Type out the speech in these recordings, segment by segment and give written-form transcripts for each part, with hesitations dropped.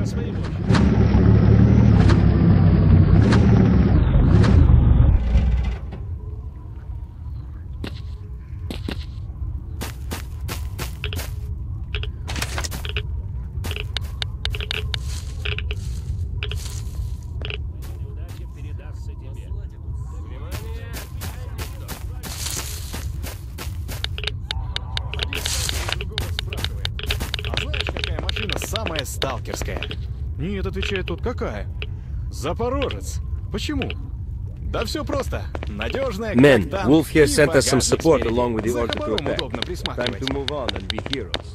Самая сталкерская. Нет, отвечает тот, какая? Запорожец. Почему? Да все просто. Надежная, Men, как танк, Wolf here и sent us some багажник support спереди. along with the За order to хабаром attack. удобно Time присматривать. to move on and be heroes.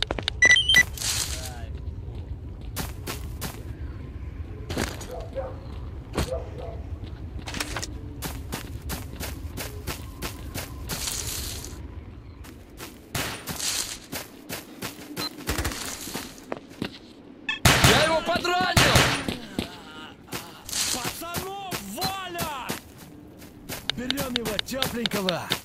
Я его подранил! Пацанов валят! Берем его тепленького!